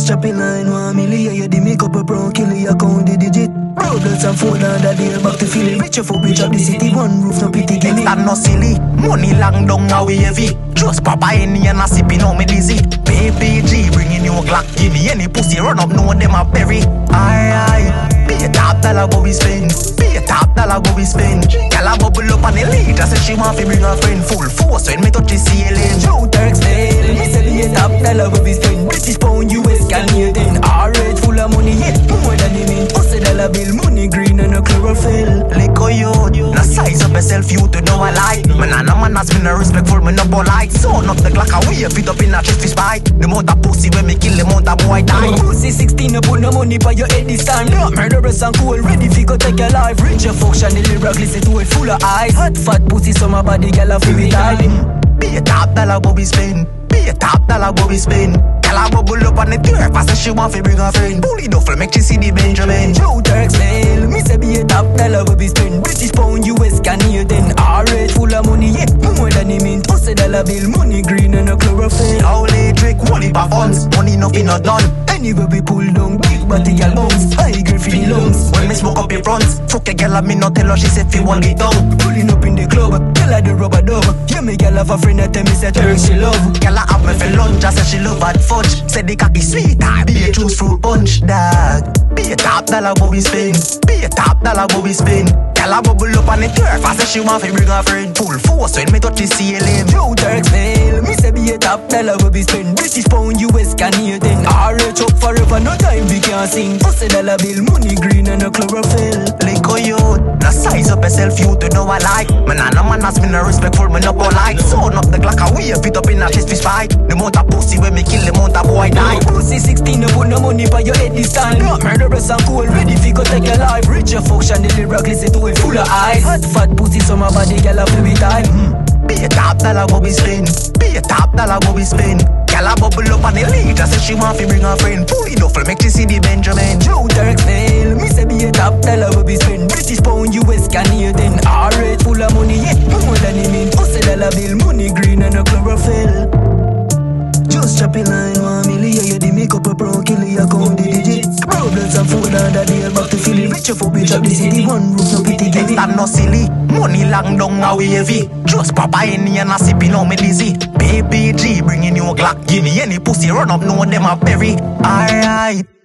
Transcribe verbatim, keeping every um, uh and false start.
Just chop in line, one million, you the make up a brown kill you count the digit. Problems and phone and that day back to feeling richer for bitch up the city, one roof, no pity guinea. That no silly, money long down now we heavy. Just papa any and a sipping on me dizzy. Baby G bringing you a Glock, give me any pussy run up, no one them a berry. Aye aye, be a top dollar go we spend, be a top dollar go we spend. Girl a bubble up on the lead, I said she want to bring her friend full force when me touch the ceiling. Joe Turks fail, me say be a top dollar go we spend. British pound, U S Canadian, R-rate full of money, yeah, more than you mean. Pussy dollar bill, money green and a chlorophyll. Lick you, no size up yourself, you to know I like. Man and a man has been a respectful, me no polite. So up the clock and we fit up in a chest fist fight. The amount of pussy when me kill the amount of boy die. Pussy sixteen, no put no money by your head this time. No, murderous and cool, ready fi go take your life. Rich your function, the lyric listen to it full of eyes. Hot fat pussy, so my body girl a feel it tight. Be a top dollar go we spend, be a top dollar go we spend. Girl a bubble up on the turf, I say she want fi bring her friend. Bully duffel make she see the Benjamin. Joe Turks fail, me say be a top dollar go we spend. British pound, U S Canadian, R-rate full of money, yeah, more than you mean. Pussy dollar bill, money green and a chlorophyll. Holy trick, one heap of funds, money nothing not done. Anywhere we pull down, big body gal bounce, high grade for the lungs. When me smoke up your fronts, fuck a gal and me not tell her she say fi want it down. Pulling up in the club, gal a the rubber dub. Yeah, me gal have a friend that tell me say Turks she love. Gal a have me for lunch, I say she love hot fudge. Say the cocky sweet, I be a juice fruit punch, dog. Be a top dollar go we spend, be a top dollar go we spend. Gal a bubble up on the turf, I say she want fi bring her friend. Full force when me touch the ceiling. Joe Turks fail, me say be a top dollar go we spend. British pound, U S Canadian, R-rate up forever, no time we can't sing. Pussy dollar bill, money green and a chlorophyll. Lick you, no size up yourself, you to know I like. Man and a man has been a respectful, me no polite. So up the clock and we fit up in a chest fist fight. The amount of pussy when me kill, the amount of boy die. Pussy sixteen, no put no money by your head this time. No, murderous and cool, ready fi go take your life. Rich your function, the lyric listen to it full of eyes. Hot fat pussy, so my body gal a feel it tight. Be a top dollar go we spend, be a top dollar go we spend. Gal a bubble up on the lead, I say she want fi bring her friend. Fully duffel make she see the Benjamin. Joe Turks fail, me say be a top dollar go we spend. British pound, U S Canadian, R-rate full of money, yeah, more than you mean. Pussy dollar bill, money green and a chlorophyll. Just chop in line, one million, you the make up a brown kill you count the digits. Problems and phone and that day back to feeling richer for bitch up the city, one roof, no pity guinea. That no silly, money long down now we heavy. Just papa any and a sipping on me dizzy. Baby G bringing you a Glock, give me any pussy run up, no one them a berry. Alright.